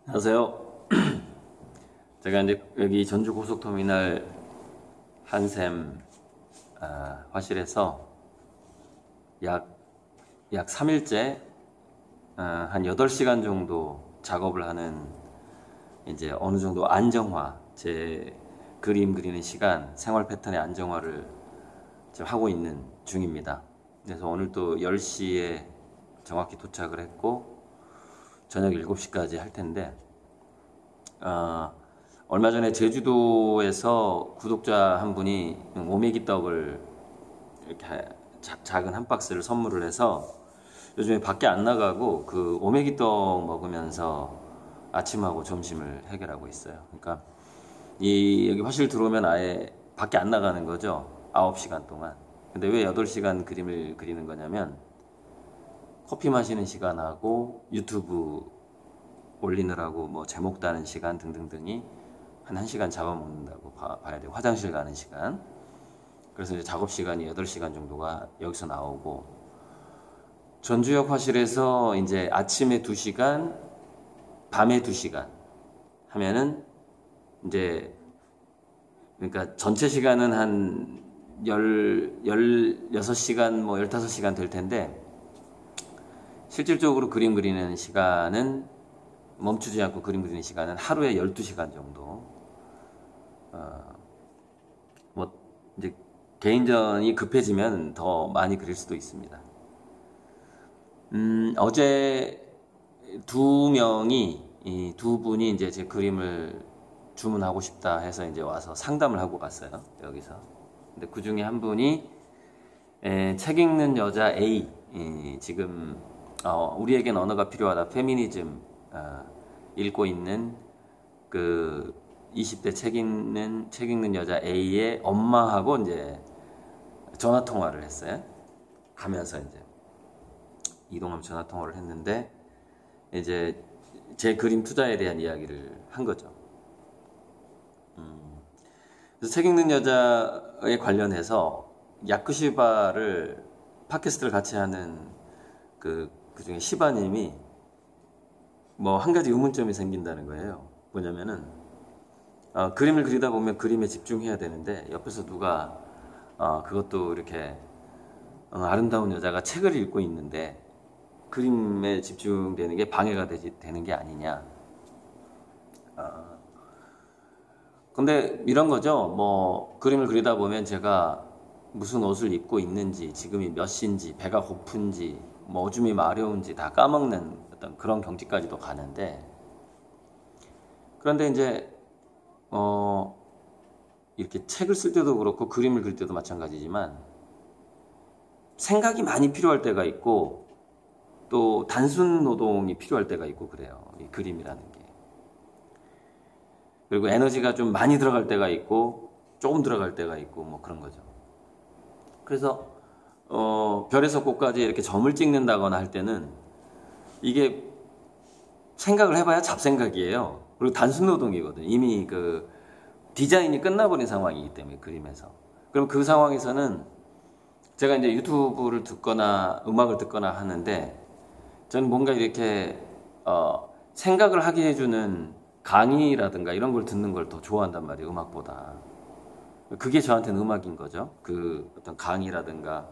안녕하세요. 제가 이제 여기 전주 고속터미널 한샘 화실에서 약 3일째 한 8시간 정도 작업을 하는, 이제 어느 정도 안정화, 제 그림 그리는 시간, 생활 패턴의 안정화를 지금 하고 있는 중입니다. 그래서 오늘 또 10시에 정확히 도착을 했고 저녁 7시까지 할 텐데, 얼마 전에 제주도에서 구독자 한 분이 오메기 떡을 이렇게 작은 한 박스를 선물을 해서 요즘에 밖에 안 나가고 그 오메기 떡 먹으면서 아침하고 점심을 해결하고 있어요. 그러니까 여기 화실 들어오면 아예 밖에 안 나가는 거죠. 9시간 동안. 근데 왜 8시간 그림을 그리는 거냐면, 커피 마시는 시간하고 유튜브 올리느라고 뭐 제목 따는 시간 등등등이 한 1시간 잡아먹는다고 봐야 돼요. 화장실 가는 시간. 그래서 이제 작업 시간이 8시간 정도가 여기서 나오고, 전주역 화실에서 이제 아침에 2시간, 밤에 2시간 하면은 이제, 그러니까 전체 시간은 한 16시간, 뭐 15시간 될 텐데, 실질적으로 그림 그리는 시간은, 멈추지 않고 그림 그리는 시간은 하루에 12시간 정도. 뭐 이제 개인전이 급해지면 더 많이 그릴 수도 있습니다. 어제 두 분이 이제 제 그림을 주문하고 싶다 해서 이제 와서 상담을 하고 갔어요, 여기서. 근데 그 중에 한 분이 책 읽는 여자 A, 지금 우리에겐 언어가 필요하다, 페미니즘 읽고 있는 그 20대 책 읽는 여자 A의 엄마하고 이제 전화 통화를 했어요. 가면서 이제 이동하면서 전화 통화를 했는데, 이제 제 그림 투자에 대한 이야기를 한 거죠. 그래서 책 읽는 여자에 관련해서 야쿠시바를 팟캐스트를 같이 하는 그 중에 시바님이 뭐 한 가지 의문점이 생긴다는 거예요. 뭐냐면은 그림을 그리다 보면 그림에 집중해야 되는데, 옆에서 누가 그것도 이렇게 아름다운 여자가 책을 읽고 있는데 그림에 집중되는 게 방해가 되는 게 아니냐. 근데 이런 거죠. 뭐 그림을 그리다 보면 제가 무슨 옷을 입고 있는지, 지금이 몇 시인지, 배가 고픈지, 뭐 오줌이 마려운지 다 까먹는 어떤 그런 경지까지도 가는데, 그런데 이제 이렇게 책을 쓸 때도 그렇고 그림을 그릴 때도 마찬가지지만, 생각이 많이 필요할 때가 있고 또 단순 노동이 필요할 때가 있고 그래요, 이 그림이라는 게. 그리고 에너지가 좀 많이 들어갈 때가 있고 조금 들어갈 때가 있고 뭐 그런 거죠. 그래서 별에서 꽃까지 이렇게 점을 찍는다거나 할 때는 이게 생각을 해봐야 잡생각이에요. 그리고 단순 노동이거든요. 이미 그 디자인이 끝나버린 상황이기 때문에, 그림에서. 그럼 그 상황에서는 제가 이제 유튜브를 듣거나 음악을 듣거나 하는데, 저는 뭔가 이렇게 생각을 하게 해주는 강의라든가 이런 걸 듣는 걸 더 좋아한단 말이에요, 음악보다. 그게 저한테는 음악인 거죠. 그 어떤 강의라든가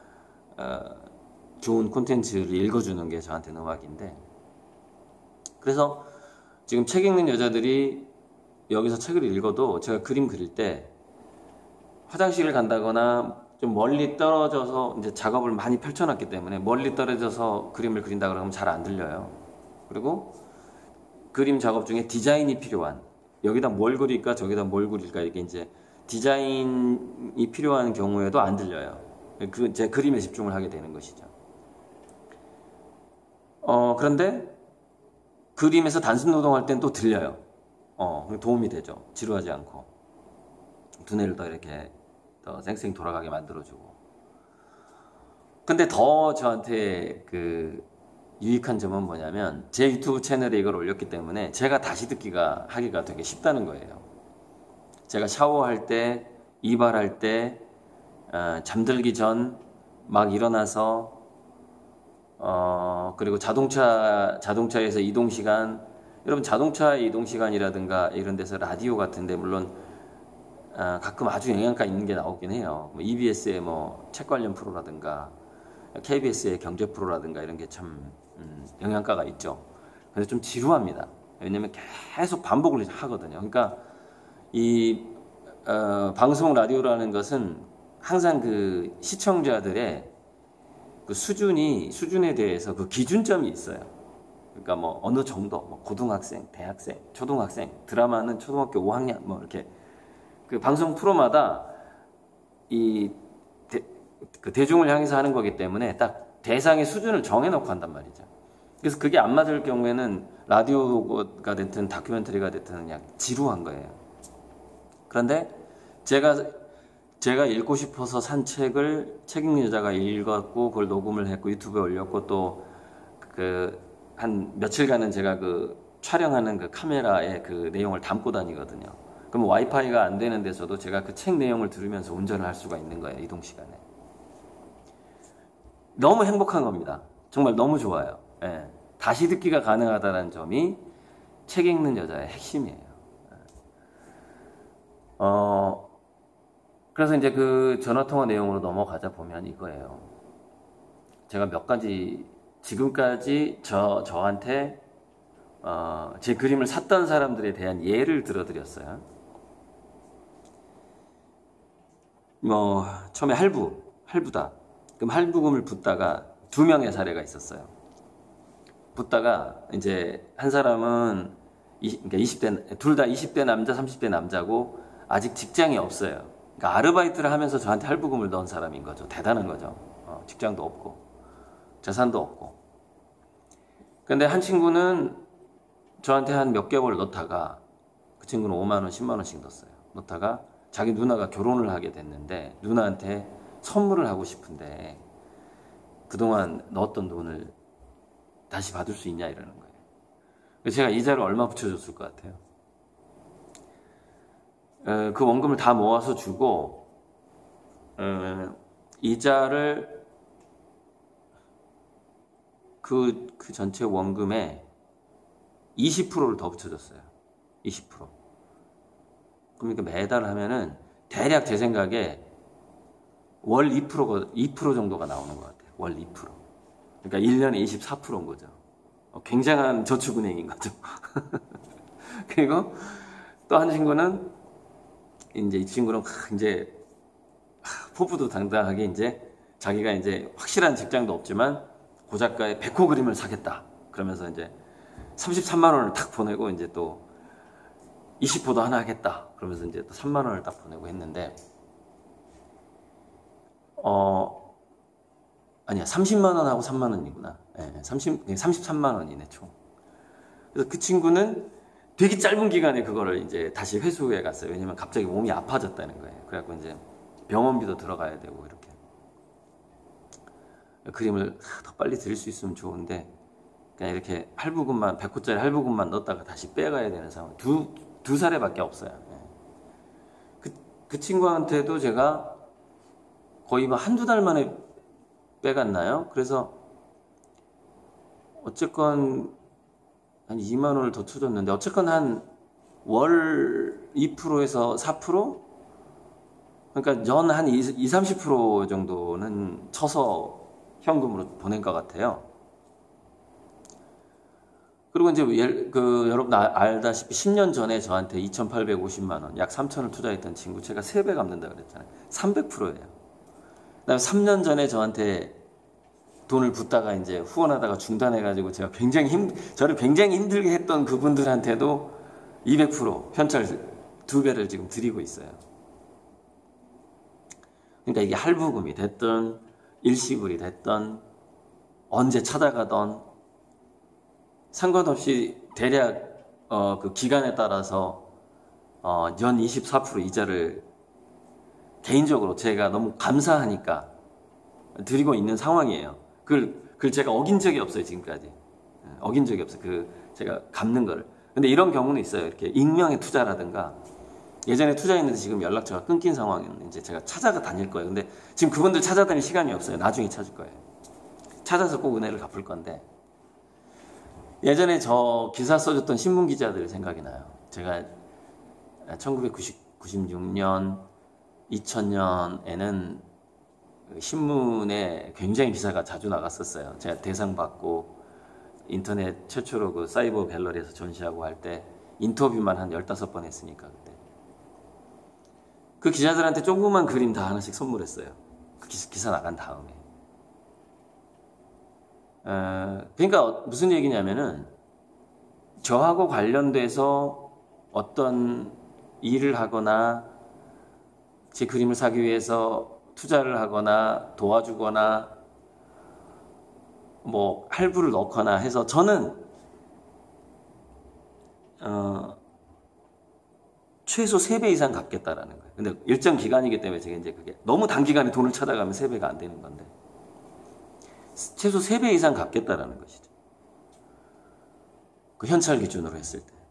좋은 콘텐츠를 읽어주는 게 저한테는 음악인데, 그래서 지금 책 읽는 여자들이 여기서 책을 읽어도 제가 그림 그릴 때 화장실을 간다거나 좀 멀리 떨어져서, 이제 작업을 많이 펼쳐놨기 때문에 멀리 떨어져서 그림을 그린다 그러면 잘 안 들려요. 그리고 그림 작업 중에 디자인이 필요한, 여기다 뭘 그릴까 저기다 뭘 그릴까, 이게 이제 디자인이 필요한 경우에도 안 들려요. 제 그림에 집중을 하게 되는 것이죠. 그런데 그림에서 단순 노동할 땐 또 들려요. 도움이 되죠. 지루하지 않고 두뇌를 더 이렇게 더 쌩쌩 돌아가게 만들어주고. 근데 더 저한테 그 유익한 점은 뭐냐면, 제 유튜브 채널에 이걸 올렸기 때문에 제가 다시 하기가 되게 쉽다는 거예요. 제가 샤워할 때, 이발할 때, 잠들기 전 막 일어나서, 그리고 자동차에서 이동 시간, 여러분 자동차 이동 시간이라든가 이런 데서 라디오 같은데 물론 가끔 아주 영향가 있는 게 나오긴 해요. 뭐 EBS의 뭐 책 관련 프로라든가 KBS의 경제 프로라든가 이런 게 참 영향가가 있죠. 그래서 좀 지루합니다. 왜냐면 계속 반복을 하거든요. 그러니까 이 방송 라디오라는 것은 항상 그 시청자들의 그 수준에 대해서 그 기준점이 있어요. 그러니까 뭐 어느 정도, 뭐 고등학생, 대학생, 초등학생, 드라마는 초등학교 5학년, 뭐 이렇게 그 방송 프로마다 그 대중을 향해서 하는 거기 때문에 딱 대상의 수준을 정해놓고 한단 말이죠. 그래서 그게 안 맞을 경우에는 라디오가 됐든 다큐멘터리가 됐든 그냥 지루한 거예요. 그런데 제가 읽고 싶어서 산 책을 책 읽는 여자가 읽었고 그걸 녹음을 했고 유튜브에 올렸고 또 한 며칠간은 제가 그 촬영하는 그 카메라에 그 내용을 담고 다니거든요. 그럼 와이파이가 안 되는 데서도 제가 그 책 내용을 들으면서 운전을 할 수가 있는 거예요. 이동 시간에. 너무 행복한 겁니다. 정말 너무 좋아요. 예. 다시 듣기가 가능하다는 점이 책 읽는 여자의 핵심이에요. 그래서 이제 그 전화통화 내용으로 넘어가자 보면 이거예요. 제가 몇 가지 지금까지 저한테 제 그림을 샀던 사람들에 대한 예를 들어드렸어요. 뭐 처음에 할부다. 그럼 할부금을 붓다가 2명의 사례가 있었어요. 붓다가 이제 한 사람은 그러니까 20대 둘 다 20대 남자, 30대 남자고 아직 직장이 없어요. 그러니까 아르바이트를 하면서 저한테 할부금을 넣은 사람인 거죠. 대단한 거죠. 직장도 없고 재산도 없고. 근데 한 친구는 저한테 한 몇 개월 넣다가 그 친구는 5만 원, 10만 원씩 넣었어요. 넣다가 자기 누나가 결혼을 하게 됐는데 누나한테 선물을 하고 싶은데 그동안 넣었던 돈을 다시 받을 수 있냐 이러는 거예요. 그래서 제가 이자를 얼마 붙여줬을 것 같아요? 그 원금을 다 모아서 주고 이자를 그 전체 원금에 20%를 더 붙여줬어요. 20%. 그러니까 매달 하면은 대략 제 생각에 월 2% 정도가 나오는 것 같아요. 월 2%. 그러니까 1년에 24%인 거죠. 굉장한 저축은행인 거죠. 그리고 또 한 친구는 이제 이 친구는 이제 포부도 당당하게 이제 자기가 이제 확실한 직장도 없지만 고작가의 백호 그림을 사겠다. 그러면서 이제 33만 원을 탁 보내고 이제 또 20호도 하나 하겠다. 그러면서 이제 또 3만 원을 딱 보내고 했는데 아니야 30만 원하고 3만 원이구나. 네, 33만 원이네 총. 그래서 그 친구는 되게 짧은 기간에 그거를 이제 다시 회수해 갔어요. 왜냐면 갑자기 몸이 아파졌다는 거예요. 그래갖고 이제 병원비도 들어가야 되고 이렇게. 그림을 더 빨리 드릴 수 있으면 좋은데 그냥 이렇게 할부금만 100호짜리 할부금만 넣었다가 다시 빼가야 되는 상황. 두 사례밖에 없어요. 그 친구한테도 제가 거의 뭐 한두 달 만에 빼갔나요? 그래서 어쨌건 한 2만 원을 더 쳐줬는데 어쨌건 한 월 2%에서 4%? 그러니까 연 한 20-30% 정도는 쳐서 현금으로 보낸 것 같아요. 그리고 이제 여러분 알다시피 10년 전에 저한테 2,850만 원, 약 3천을 투자했던 친구 제가 3배 갚는다 그랬잖아요. 300%예요. 그다음에 3년 전에 저한테 돈을 붓다가 이제 후원하다가 중단해가지고 저를 굉장히 힘들게 했던 그분들한테도 200% 현찰 2배를 지금 드리고 있어요. 그러니까 이게 할부금이 됐든 일시불이 됐든 언제 찾아가던 상관없이 대략 그 기간에 따라서 연 24% 이자를 개인적으로 제가 너무 감사하니까 드리고 있는 상황이에요. 그걸 제가 어긴 적이 없어요, 지금까지. 어긴 적이 없어요. 제가 갚는 거를. 근데 이런 경우는 있어요. 이렇게 익명의 투자라든가 예전에 투자했는데 지금 연락처가 끊긴 상황은 이제 제가 찾아가 다닐 거예요. 근데 지금 그분들 찾아다닐 시간이 없어요. 나중에 찾을 거예요. 찾아서 꼭 은혜를 갚을 건데 예전에 저 기사 써줬던 신문 기자들 생각이 나요. 제가 1996년, 2000년에는 신문에 굉장히 기사가 자주 나갔었어요. 제가 대상 받고 인터넷 최초로 그 사이버 갤러리에서 전시하고 할 때 인터뷰만 한 15번 했으니까 그때. 그 기자들한테 조그만 그림 다 하나씩 선물했어요. 그 기사 나간 다음에. 그러니까 무슨 얘기냐면은 저하고 관련돼서 어떤 일을 하거나 제 그림을 사기 위해서 투자를 하거나 도와주거나 뭐 할부를 넣거나 해서 저는 최소 3배 이상 갚겠다라는 거예요. 근데 일정 기간이기 때문에 제가 이제 그게 너무 단기간에 돈을 찾아가면 3배가 안 되는 건데 최소 3배 이상 갚겠다라는 것이죠. 그 현찰 기준으로 했을 때.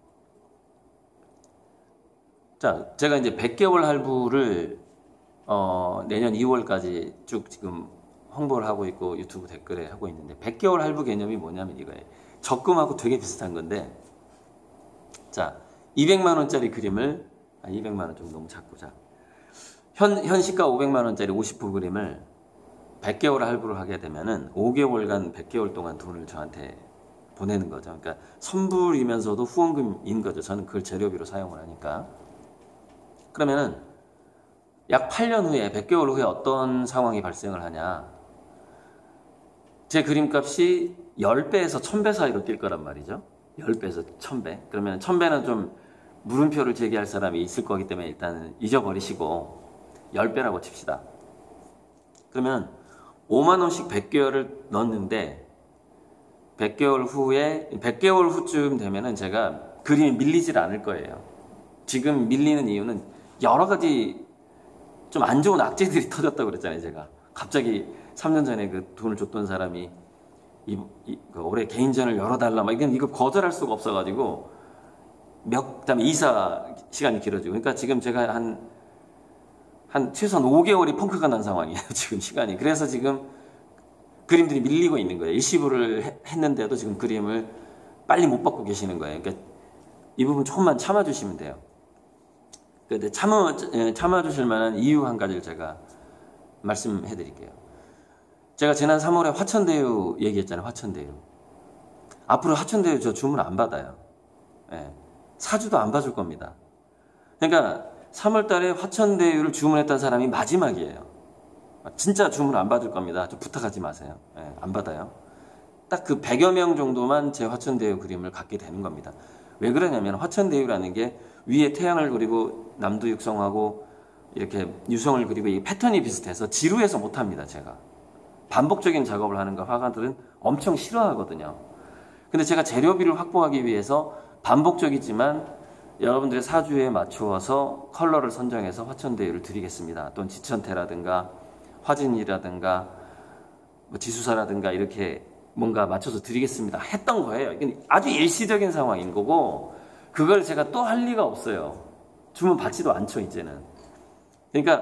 자, 제가 이제 100개월 할부를 내년 2월까지 쭉 지금 홍보를 하고 있고 유튜브 댓글에 하고 있는데 100개월 할부 개념이 뭐냐면 이거예요. 적금하고 되게 비슷한 건데 자, 200만 원짜리 그림을 200만 원 좀 너무 작고 자. 현 시가 500만 원짜리 50호 그림을 100개월 할부를 하게 되면은 5개월간 100개월 동안 돈을 저한테 보내는 거죠. 그러니까 선불이면서도 후원금인 거죠. 저는 그걸 재료비로 사용을 하니까. 그러면은 약 8년 후에 100개월 후에 어떤 상황이 발생을 하냐. 제 그림값이 10배에서 1000배 사이로 뛸 거란 말이죠. 10배에서 1000배. 그러면 1000배는 좀 물음표를 제기할 사람이 있을 거기 때문에 일단은 잊어버리시고 10배라고 칩시다. 그러면 5만 원씩 100개월을 넣었는데 100개월 후쯤 되면은 제가 그림이 밀리질 않을 거예요. 지금 밀리는 이유는 여러 가지 좀 안 좋은 악재들이 터졌다고 그랬잖아요, 제가. 갑자기 3년 전에 그 돈을 줬던 사람이 그 올해 개인전을 열어달라, 막 이거 거절할 수가 없어가지고 그다음에 이사 시간이 길어지고. 그러니까 지금 제가 한 최소한 5개월이 펑크가 난 상황이에요, 지금 시간이. 그래서 지금 그림들이 밀리고 있는 거예요. 일시불을 했는데도 지금 그림을 빨리 못 받고 계시는 거예요. 그러니까 이 부분 조금만 참아주시면 돼요. 근데 참아주실 만한 이유 한 가지를 제가 말씀해 드릴게요. 제가 지난 3월에 화천대유 얘기했잖아요. 화천대유. 앞으로 화천대유 저 주문 안 받아요. 예. 사주도 안 봐줄 겁니다. 그러니까 3월 달에 화천대유를 주문했던 사람이 마지막이에요. 진짜 주문 안 받을 겁니다. 좀 부탁하지 마세요. 예, 안 받아요. 딱 그 100여 명 정도만 제 화천대유 그림을 갖게 되는 겁니다. 왜 그러냐면 화천대유라는 게 위에 태양을 그리고 남도 육성하고 이렇게 유성을 그리고 이 패턴이 비슷해서 지루해서 못합니다. 제가 반복적인 작업을 하는 거 화가들은 엄청 싫어하거든요. 근데 제가 재료비를 확보하기 위해서 반복적이지만 여러분들의 사주에 맞추어서 컬러를 선정해서 화천대유를 드리겠습니다. 또는 지천태라든가 화진이라든가 뭐 지수사라든가 이렇게 뭔가 맞춰서 드리겠습니다 했던 거예요. 이건 아주 일시적인 상황인 거고 그걸 제가 또 할 리가 없어요. 주문 받지도 않죠, 이제는. 그러니까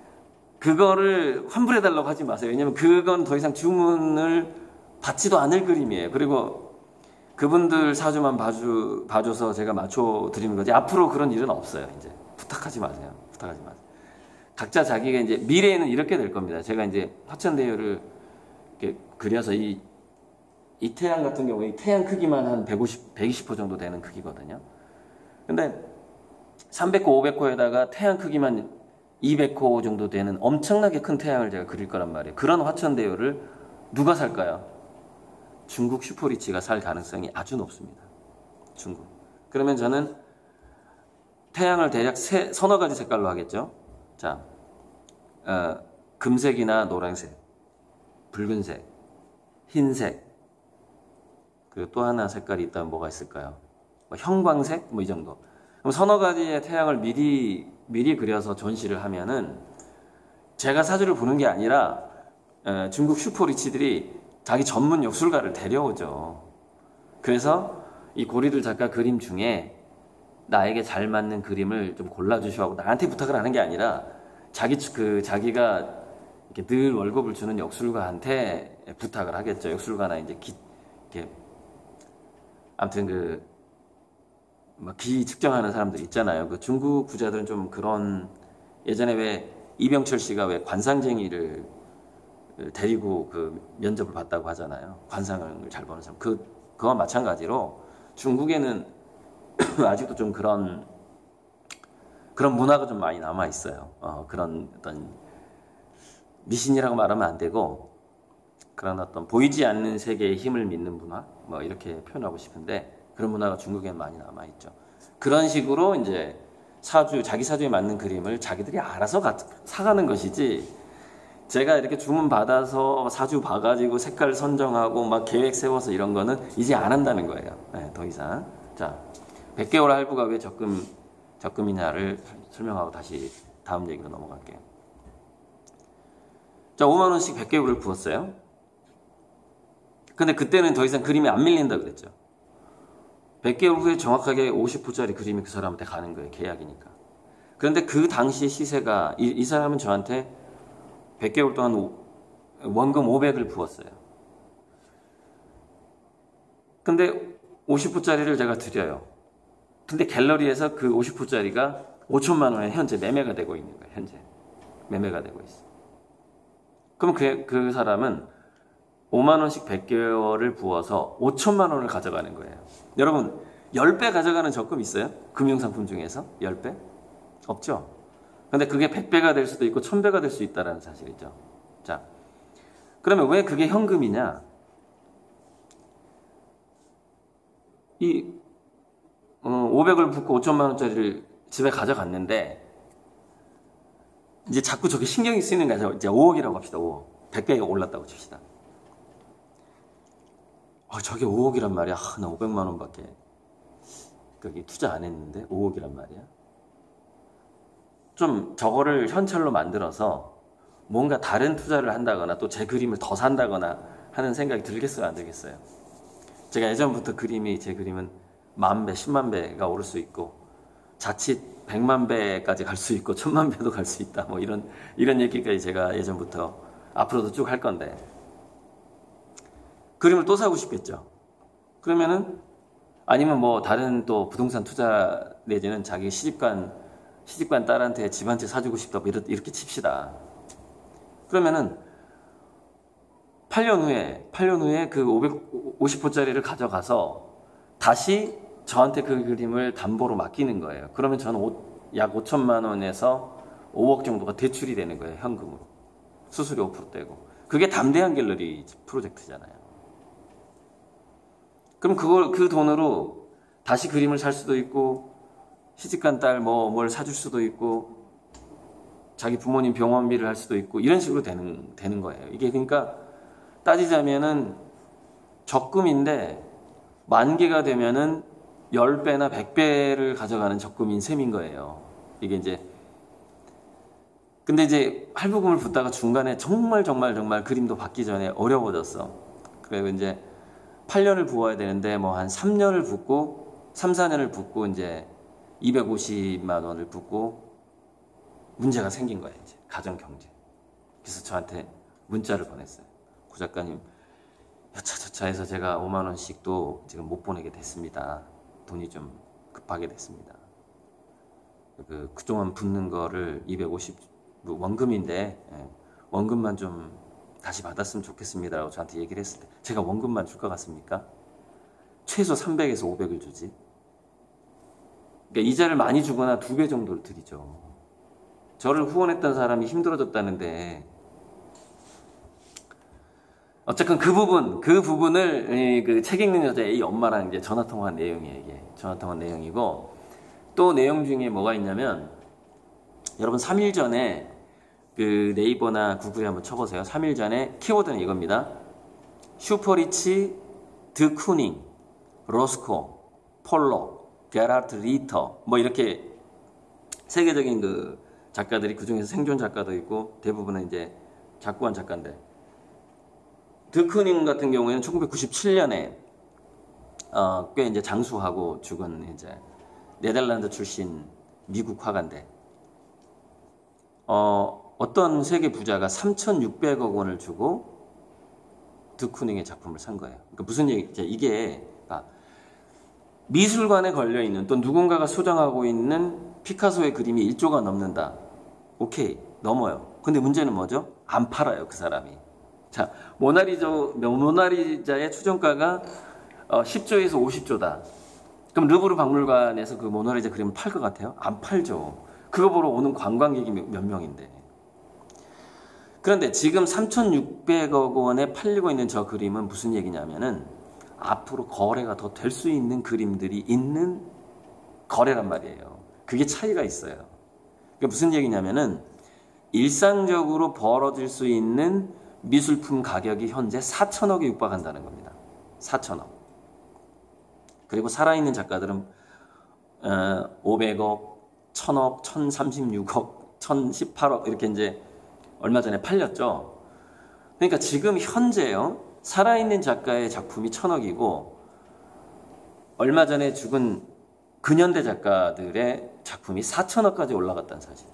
그거를 환불해달라고 하지 마세요. 왜냐면 그건 더 이상 주문을 받지도 않을 그림이에요. 그리고 그분들 사주만 봐줘서 제가 맞춰드리는 거지. 앞으로 그런 일은 없어요. 이제 부탁하지 마세요. 부탁하지 마세요. 각자 자기가 이제 미래에는 이렇게 될 겁니다. 제가 이제 화천대유를 이렇게 그려서 이 태양 같은 경우에 태양 크기만 한 120호 정도 되는 크기거든요. 근데 300호, 500호에다가 태양 크기만 200호 정도 되는 엄청나게 큰 태양을 제가 그릴 거란 말이에요. 그런 화천대유를 누가 살까요? 중국 슈퍼리치가 살 가능성이 아주 높습니다. 중국. 그러면 저는 태양을 대략 서너 가지 색깔로 하겠죠. 자, 금색이나 노란색, 붉은색, 흰색, 그리고 또 하나 색깔이 있다면 뭐가 있을까요? 뭐 형광색? 뭐 이 정도. 그럼 서너 가지의 태양을 미리 그려서 전시를 하면은 제가 사주를 보는 게 아니라 중국 슈퍼리치들이 자기 전문 역술가를 데려오죠. 그래서 이 고리들 작가 그림 중에 나에게 잘 맞는 그림을 좀 골라주시오 하고 나한테 부탁을 하는 게 아니라 자기가 이렇게 늘 월급을 주는 역술가한테 부탁을 하겠죠. 역술가나 이제 이렇게 아무튼 뭐 기 측정하는 사람들 있잖아요. 그 중국 부자들은 좀 그런, 예전에 왜 이병철 씨가 왜 관상쟁이를 데리고 그 면접을 봤다고 하잖아요. 관상을 잘 보는 사람. 그와 마찬가지로 중국에는 아직도 좀 그런 문화가 좀 많이 남아 있어요. 그런 어떤 미신이라고 말하면 안 되고 그런 어떤 보이지 않는 세계의 힘을 믿는 문화, 뭐 이렇게 표현하고 싶은데 그런 문화가 중국에 많이 남아 있죠. 그런 식으로 이제 자기 사주에 맞는 그림을 자기들이 알아서 사가는 것이지, 제가 이렇게 주문 받아서 사주 봐가지고 색깔 선정하고 막 계획 세워서 이런 거는 이제 안 한다는 거예요. 네, 더 이상. 자, 100개월 할부가 왜 적금이냐를 설명하고 다시 다음 얘기로 넘어갈게요. 자, 5만 원씩 100개월을 부었어요. 근데 그때는 더 이상 그림이 안 밀린다 그랬죠. 100개월 후에 정확하게 50호짜리 그림이 그 사람한테 가는 거예요. 계약이니까. 그런데 그 당시 시세가 이 사람은 저한테 100개월 동안 원금 500을 부었어요. 근데 50호짜리를 제가 드려요. 근데 갤러리에서 그 50호짜리가 5천만 원에 현재 매매가 되고 있는 거예요. 현재 매매가 되고 있어요. 그럼 그 사람은 5만 원씩 100개월을 부어서 5천만 원을 가져가는 거예요. 여러분, 10배 가져가는 적금 있어요? 금융상품 중에서 10배? 없죠. 근데 그게 100배가 될 수도 있고 1000배가 될 수 있다는 사실이죠. 자, 그러면 왜 그게 현금이냐? 이 500을 붓고 5천만 원짜리를 집에 가져갔는데 이제 자꾸 저게 신경이 쓰이는 거죠. 이제 5억이라고 합시다. 5억. 100배가 올랐다고 칩시다. 저게 5억이란 말이야. 나 500만 원밖에 거기 투자 안 했는데 5억이란 말이야. 좀 저거를 현찰로 만들어서 뭔가 다른 투자를 한다거나 또 제 그림을 더 산다거나 하는 생각이 들겠어요, 안 들겠어요? 제가 예전부터 제 그림은 10,000배, 10만 배가 오를 수 있고 자칫 100만 배까지 갈 수 있고 1000만 배도 갈 수 있다. 뭐 이런 얘기까지 제가 예전부터 앞으로도 쭉 할 건데, 그림을 또 사고 싶겠죠. 그러면은 아니면 뭐 다른 또 부동산 투자 내지는 자기 시집간 딸한테 집 한 채 사주고 싶다. 뭐 이렇게 칩시다. 그러면은 8년 후에 그 550호짜리를 가져가서 다시 저한테 그 그림을 담보로 맡기는 거예요. 그러면 저는 약 5천만 원에서 5억 정도가 대출이 되는 거예요. 현금으로. 수수료 5% 떼고. 그게 담대한 갤러리 프로젝트잖아요. 그럼 그 돈으로 다시 그림을 살 수도 있고, 시집간 딸 뭘 사줄 수도 있고, 자기 부모님 병원비를 할 수도 있고, 이런 식으로 되는 거예요. 이게 그러니까 따지자면은 적금인데 만기가 되면은 10배나 100배를 가져가는 적금인 셈인 거예요. 이게 이제, 근데 이제 할부금을 붓다가 중간에 정말 그림도 받기 전에 어려워졌어. 그래서 이제 8년을 부어야 되는데 뭐 한 3년을 붓고 3, 4년을 붓고 이제 250만 원을 붓고 문제가 생긴 거예요. 이제 가정 경제. 그래서 저한테 문자를 보냈어요. 고 작가님, 여차저차해서 제가 5만 원씩도 지금 못 보내게 됐습니다. 돈이 좀 급하게 됐습니다. 그동안 붓는 거를 250 원금인데 원금만 좀 다시 받았으면 좋겠습니다라고 저한테 얘기를 했을 때, 제가 원금만 줄 것 같습니까? 최소 300에서 500을 주지. 그러니까 이자를 많이 주거나 2배 정도를 드리죠. 저를 후원했던 사람이 힘들어졌다는데, 어쨌건 그 부분을 그 책 읽는 여자의 이 엄마랑 이제 전화 통화한 내용이에요. 이게 전화 통화 내용이고, 또 내용 중에 뭐가 있냐면, 여러분 3일 전에 그 네이버나 구글에 한번 쳐보세요. 3일 전에 키워드는 이겁니다. 슈퍼리치, 드 쿠닝, 로스코, 폴로, 게라트 리터, 뭐 이렇게 세계적인 그 작가들이, 그 중에서 생존 작가도 있고 대부분은 이제 작고한 작가인데, 드 쿠닝 같은 경우에는 1997년에 꽤 이제 장수하고 죽은 이제 네덜란드 출신 미국 화가인데, 어떤 세계 부자가 3,600억 원을 주고 드 쿠닝의 작품을 산 거예요. 그러니까 무슨 얘기, 이게 미술관에 걸려있는 또 누군가가 소장하고 있는 피카소의 그림이 1조가 넘는다. 오케이, 넘어요. 근데 문제는 뭐죠? 안 팔아요, 그 사람이. 자, 모나리자의 추정가가 10조에서 50조다. 그럼 르브르 박물관에서 그 모나리자 그림을 팔 것 같아요? 안 팔죠. 그거 보러 오는 관광객이 몇 명인데. 그런데 지금 3,600억 원에 팔리고 있는 저 그림은 무슨 얘기냐면은 앞으로 거래가 더 될 수 있는 그림들이 있는 거래란 말이에요. 그게 차이가 있어요. 그게 무슨 얘기냐면은 일상적으로 벌어질 수 있는 미술품 가격이 현재 4천억에 육박한다는 겁니다. 4천억. 그리고 살아있는 작가들은 500억, 1000억, 1036억, 1018억 이렇게 이제 얼마 전에 팔렸죠. 그러니까 지금 현재요. 살아있는 작가의 작품이 1000억이고 얼마 전에 죽은 근현대 작가들의 작품이 4천억까지 올라갔다는 사실이죠.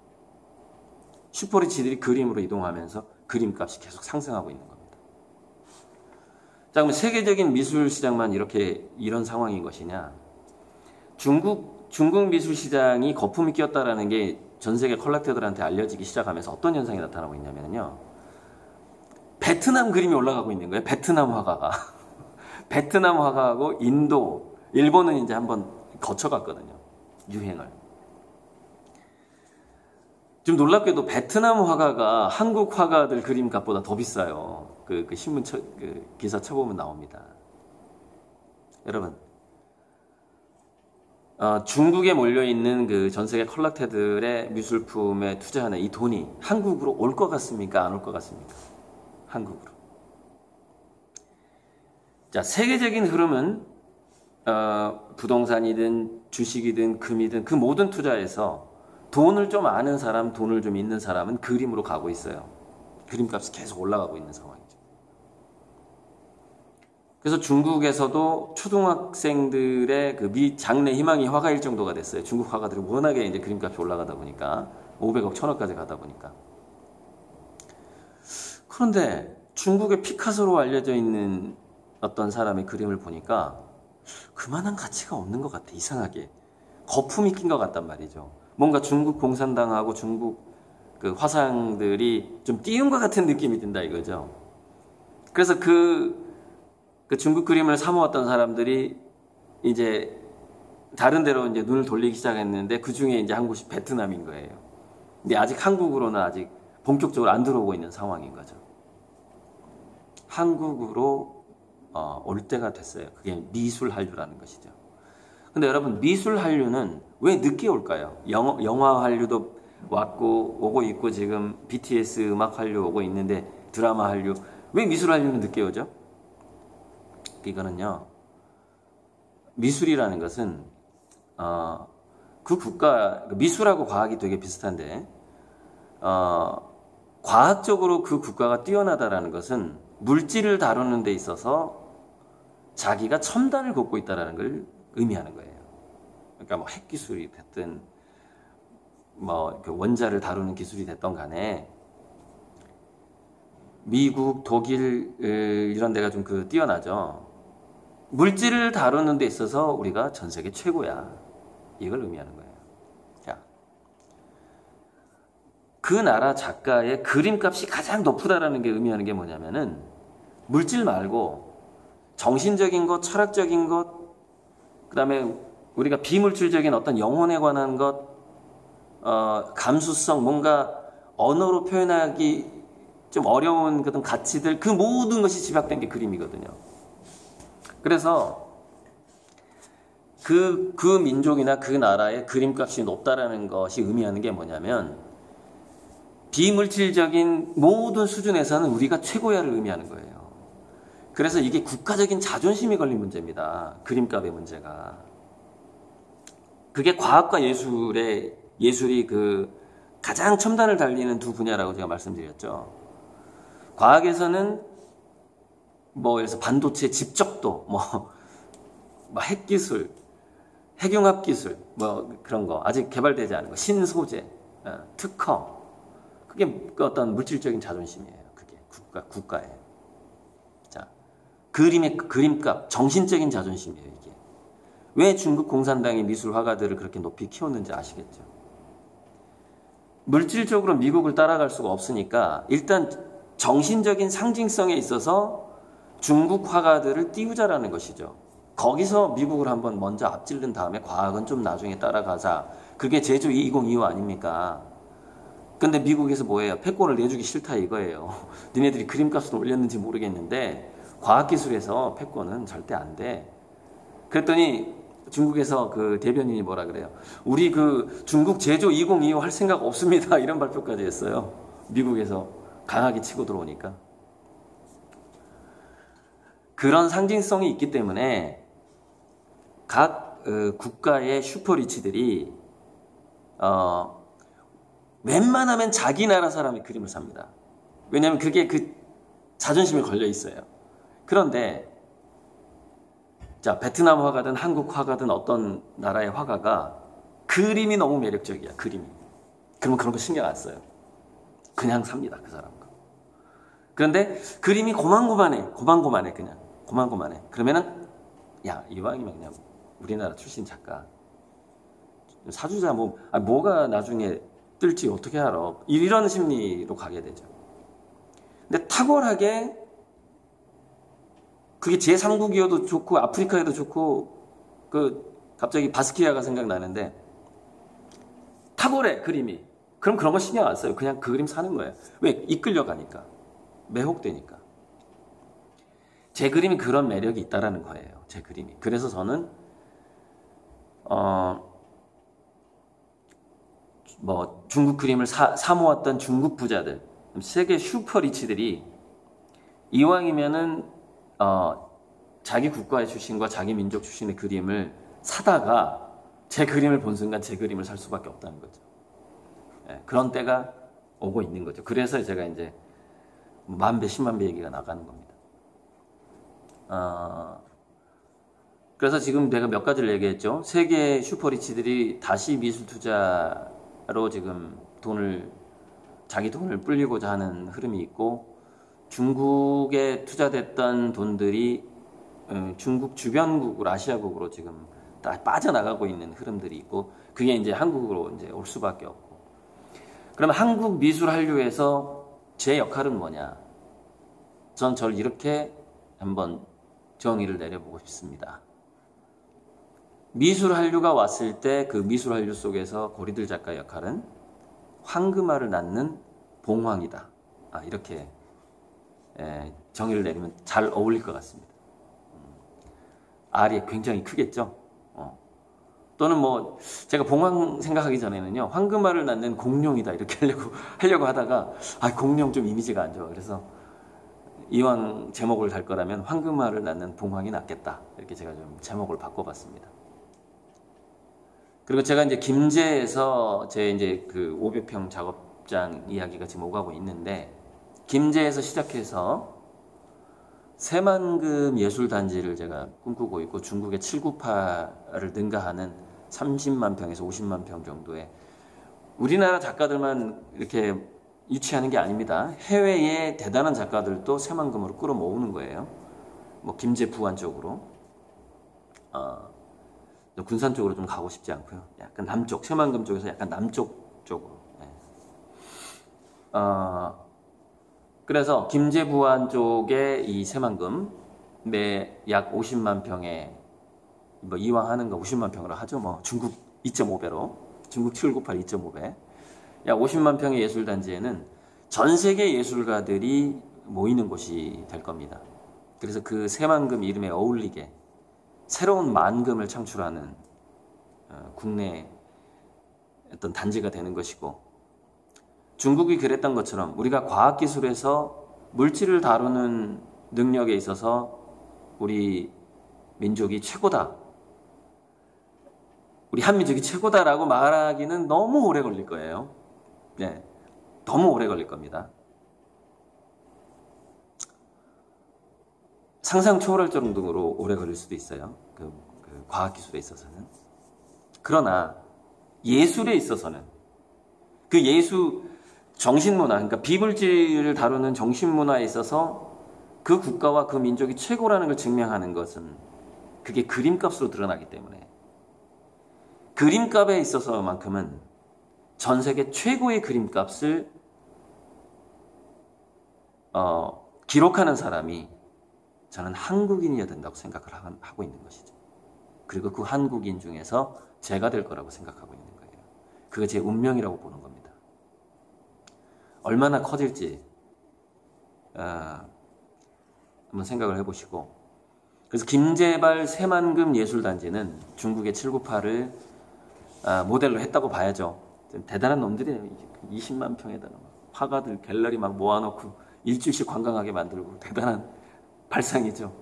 슈퍼리치들이 그림으로 이동하면서 그림값이 계속 상승하고 있는 겁니다. 자, 그럼 세계적인 미술 시장만 이런 상황인 것이냐? 중국 미술 시장이 거품이 끼었다라는 게 전 세계 컬렉터들한테 알려지기 시작하면서 어떤 현상이 나타나고 있냐면요. 베트남 그림이 올라가고 있는 거예요. 베트남 화가가. 베트남 화가하고 인도, 일본은 이제 한번 거쳐갔거든요. 유행을. 좀 놀랍게도 베트남 화가가 한국 화가들 그림값보다 더 비싸요. 그 신문 기사 쳐보면 나옵니다. 여러분, 중국에 몰려있는 그 전 세계 컬렉터들의 미술품에 투자하는 이 돈이 한국으로 올 것 같습니까? 안 올 것 같습니까? 한국으로. 자, 세계적인 흐름은 부동산이든 주식이든 금이든 그 모든 투자에서 돈을 좀 아는 사람, 돈을 좀 있는 사람은 그림으로 가고 있어요. 그림값이 계속 올라가고 있는 상황이죠. 그래서 중국에서도 초등학생들의 그 장래 희망이 화가일 정도가 됐어요. 중국 화가들이 워낙에 이제 그림값이 올라가다 보니까 500억, 1000억까지 가다 보니까. 그런데 중국의 피카소로 알려져 있는 어떤 사람의 그림을 보니까 그만한 가치가 없는 것 같아. 이상하게 거품이 낀 것 같단 말이죠. 뭔가 중국 공산당하고 중국 그 화상들이 좀 띄운 것 같은 느낌이 든다 이거죠. 그래서 그 중국 그림을 사모았던 사람들이 이제 다른 데로 이제 눈을 돌리기 시작했는데 그 중에 이제 한 곳이 베트남인 거예요. 근데 아직 한국으로는 아직 본격적으로 안 들어오고 있는 상황인 거죠. 한국으로 올 때가 됐어요. 그게 미술 한류라는 것이죠. 근데 여러분, 미술 한류는 왜 늦게 올까요? 영화 한류도 오고 있고 지금 BTS 음악 한류 오고 있는데 드라마 한류, 왜 미술 한류는 늦게 오죠? 이거는요, 미술이라는 것은 그 국가, 미술하고 과학이 되게 비슷한데 과학적으로 그 국가가 뛰어나다라는 것은 물질을 다루는 데 있어서 자기가 첨단을 걷고 있다는 걸 의미하는 거예요. 그러니까 뭐 핵기술이 됐든 뭐 원자를 다루는 기술이 됐던 간에 미국, 독일 이런 데가 좀 뛰어나죠. 물질을 다루는 데 있어서 우리가 전 세계 최고야. 이걸 의미하는 거예요. 자, 그 나라 작가의 그림값이 가장 높다라는 게 의미하는 게 뭐냐면은 물질 말고 정신적인 것, 철학적인 것, 그 다음에 우리가 비물질적인 어떤 영혼에 관한 것, 감수성, 뭔가 언어로 표현하기 좀 어려운 그런 가치들, 그 모든 것이 집약된 게 그림이거든요. 그래서 그 민족이나 그 나라의 그림값이 높다라는 것이 의미하는 게 뭐냐면 비물질적인 모든 수준에서는 우리가 최고야를 의미하는 거예요. 그래서 이게 국가적인 자존심이 걸린 문제입니다. 그림값의 문제가. 그게 과학과 예술이 그 가장 첨단을 달리는 두 분야라고 제가 말씀드렸죠. 과학에서는 그래서 반도체 집적도, 핵기술, 핵융합 기술, 그런 거, 아직 개발되지 않은 거, 신소재, 특허. 그게 어떤 물질적인 자존심이에요. 그게 국가의. 자, 그림값, 정신적인 자존심이에요, 이게. 왜 중국 공산당이 미술 화가들을 그렇게 높이 키웠는지 아시겠죠? 물질적으로 미국을 따라갈 수가 없으니까 일단 정신적인 상징성에 있어서 중국 화가들을 띄우자라는 것이죠. 거기서 미국을 한번 먼저 앞질른 다음에 과학은 좀 나중에 따라가자. 그게 제주 2025 아닙니까? 근데 미국에서 뭐예요? 패권을 내주기 싫다 이거예요. 니네들이 그림값을 올렸는지 모르겠는데 과학기술에서 패권은 절대 안 돼. 그랬더니 중국에서 그 대변인이 뭐라 그래요? 우리 그 중국 제조 2025 할 생각 없습니다. 이런 발표까지 했어요. 미국에서 강하게 치고 들어오니까. 그런 상징성이 있기 때문에 각 국가의 슈퍼리치들이 웬만하면 자기 나라 사람의 그림을 삽니다. 왜냐하면 그게 그 자존심에 걸려 있어요. 그런데 자, 베트남 화가든 한국 화가든 어떤 나라의 화가가 그림이 너무 매력적이야. 그림이. 그러면 그런 거 신경 안 써요. 그냥 삽니다. 그 사람 거. 그런데 그림이 고만고만해 그냥. 고만고만해. 그러면은 야, 이왕이면 그냥 우리나라 출신 작가 사주자 뭐가 나중에 뜰지 어떻게 알아. 이런 심리로 가게 되죠. 근데 탁월하게 그게 제3국이어도 좋고 아프리카에도 좋고 갑자기 바스키아가 생각나는데 탁월해 그림이. 그럼 그런 거 신경 안 써요. 그냥 그 그림 사는 거예요. 왜? 이끌려가니까. 매혹되니까. 제 그림이 그런 매력이 있다라는 거예요. 제 그림이. 그래서 저는 중국 그림을 사모았던 중국 부자들, 세계 슈퍼리치들이 이왕이면은 자기 국가의 출신과 자기 민족 출신의 그림을 사다가 제 그림을 본 순간 제 그림을 살 수밖에 없다는 거죠. 예, 그런 때가 오고 있는 거죠. 그래서 제가 이제 만배, 10만 배 얘기가 나가는 겁니다. 그래서 지금 내가 몇 가지를 얘기했죠. 세계 슈퍼리치들이 다시 미술 투자로 지금 자기 돈을 불리고자 하는 흐름이 있고, 중국에 투자됐던 돈들이 중국 주변국으로, 아시아국으로 지금 다 빠져나가고 있는 흐름들이 있고, 그게 이제 한국으로 이제 올 수밖에 없고. 그러면 한국 미술 한류에서 제 역할은 뭐냐? 전 저를 이렇게 한번 정의를 내려보고 싶습니다. 미술 한류가 왔을 때 그 미술 한류 속에서 고리들 작가의 역할은 황금알을 낳는 봉황이다. 이렇게 정의를 내리면 잘 어울릴 것 같습니다. 알이 굉장히 크겠죠. 또는 제가 봉황 생각하기 전에는요, 황금알을 낳는 공룡이다 이렇게 하려고 하다가 공룡 좀 이미지가 안 좋아. 그래서 이왕 제목을 달 거라면 황금알을 낳는 봉황이 낫겠다. 이렇게 제가 좀 제목을 바꿔봤습니다. 그리고 제가 이제 김제에서 제 이제 그 500평 작업장 이야기가 지금 오가고 있는데, 김제에서 시작해서 새만금 예술단지를 제가 꿈꾸고 있고, 중국의 798을 능가하는 30만 평에서 50만 평 정도의, 우리나라 작가들만 이렇게 유치하는 게 아닙니다. 해외의 대단한 작가들도 새만금으로 끌어모으는 거예요. 김제 부안 쪽으로. 군산 쪽으로 좀 가고 싶지 않고요. 약간 남쪽, 새만금 쪽에서 약간 남쪽 쪽으로. 그래서 김제 부안 쪽에 이 새만금 약 50만 평에 이왕 하는 거 50만 평으로 하죠. 중국 2.5배로, 중국 798 2.5배. 약 50만 평의 예술단지에는 전 세계 예술가들이 모이는 곳이 될 겁니다. 그래서 그 새만금 이름에 어울리게 새로운 만금을 창출하는 국내 어떤 단지가 되는 것이고, 중국이 그랬던 것처럼 우리가 과학기술에서 물질을 다루는 능력에 있어서 우리 민족이 최고다, 우리 한민족이 최고다라고 말하기는 너무 오래 걸릴 거예요. 네, 너무 오래 걸릴 겁니다. 상상 초월할 정도로 오래 걸릴 수도 있어요. 그 과학기술에 있어서는. 그러나 예술에 있어서는 그 정신문화, 그러니까 비물질을 다루는 정신문화에 있어서 그 국가와 그 민족이 최고라는 걸 증명하는 것은 그게 그림값으로 드러나기 때문에 그림값에 있어서만큼은 전 세계 최고의 그림값을 기록하는 사람이 저는 한국인이어야 된다고 생각을 하고 있는 것이죠. 그리고 그 한국인 중에서 제가 될 거라고 생각하고 있는 거예요. 그게 제 운명이라고 보는 겁니다. 얼마나 커질지 한번 생각을 해보시고, 그래서 김제발 새만금 예술단지는 중국의 798을 모델로 했다고 봐야죠. 대단한 놈들이에요. 20만 평에다가 화가들 갤러리 막 모아놓고 일주일씩 관광하게 만들고 대단한 발상이죠.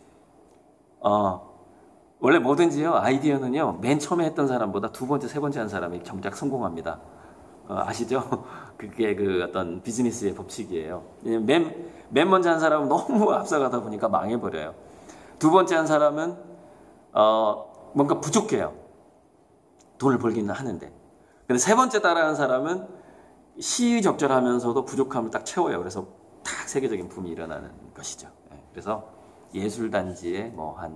원래 뭐든지요, 아이디어는요, 맨 처음에 했던 사람보다 두 번째, 세 번째 한 사람이 정작 성공합니다. 아시죠? 그게 그 어떤 비즈니스의 법칙이에요. 맨 먼저 한 사람은 너무 앞서가다 보니까 망해버려요. 두 번째 한 사람은 뭔가 부족해요. 돈을 벌기는 하는데. 근데 세 번째 따라한 사람은 시의적절하면서도 부족함을 딱 채워요. 그래서 딱 세계적인 붐이 일어나는 것이죠. 그래서 예술단지에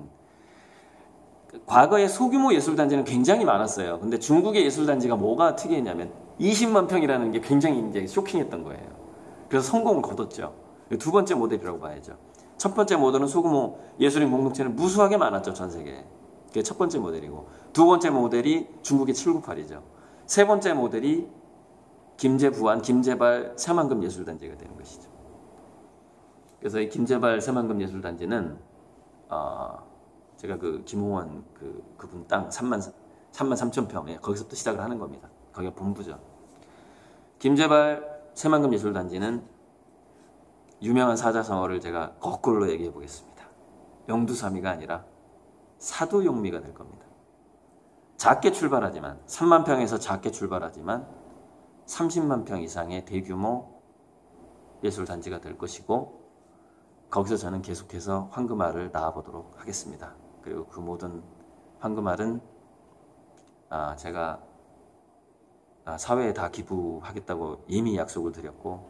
과거에 소규모 예술단지는 굉장히 많았어요. 근데 중국의 예술단지가 뭐가 특이했냐면 20만 평이라는 게 굉장히 이제 쇼킹했던 거예요. 그래서 성공을 거뒀죠. 두 번째 모델이라고 봐야죠. 첫 번째 모델은 소규모 예술인 공동체는 무수하게 많았죠, 전 세계에. 그게 첫 번째 모델이고, 두 번째 모델이 중국의 798이죠. 세 번째 모델이 김제부안, 김제발 새만금 예술단지가 되는 것이죠. 그래서 이 김제발 새만금 예술단지는 제가 그 김홍원 그분 땅 3만 3천 평, 거기서부터 시작을 하는 겁니다. 거기가 본부죠. 김제발 새만금 예술단지는 유명한 사자성어를 제가 거꾸로 얘기해 보겠습니다. 영두삼이가 아니라 사도용미가 될 겁니다. 작게 출발하지만 3만 평에서 작게 출발하지만 30만 평 이상의 대규모 예술단지가 될 것이고, 거기서 저는 계속해서 황금알을 낳아보도록 하겠습니다. 그리고 그 모든 황금알은 제가 사회에 다 기부하겠다고 이미 약속을 드렸고,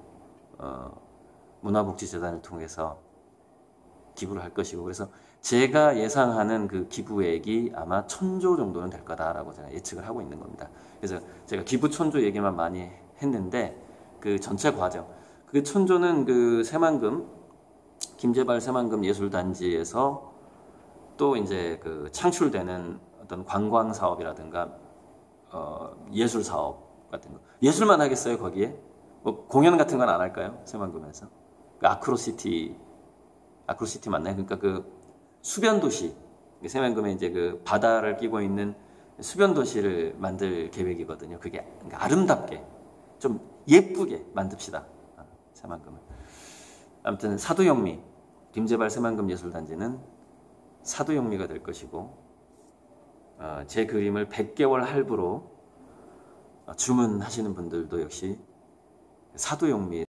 문화복지재단을 통해서 기부를 할 것이고, 그래서 제가 예상하는 그 기부액이 아마 1,000조 정도는 될 거다라고 제가 예측을 하고 있는 겁니다. 그래서 제가 기부 1,000조 얘기만 많이 했는데, 그 전체 과정, 그 1,000조는 그 새만금, 김제발 새만금 예술단지에서 또 이제 그 창출되는 어떤 관광 사업이라든가 예술 사업 같은 거, 예술만 하겠어요 거기에? 뭐 공연 같은 건 안 할까요? 새만금에서 그 아크로시티 맞나요? 그러니까 그 수변 도시, 새만금에 이제 그 바다를 끼고 있는 수변 도시를 만들 계획이거든요. 그게 아름답게 좀 예쁘게 만듭시다. 새만금을. 아무튼 사도영미, 김제발 새만금 예술단지는 사도영미가 될 것이고, 제 그림을 100개월 할부로 주문하시는 분들도 역시 사도영미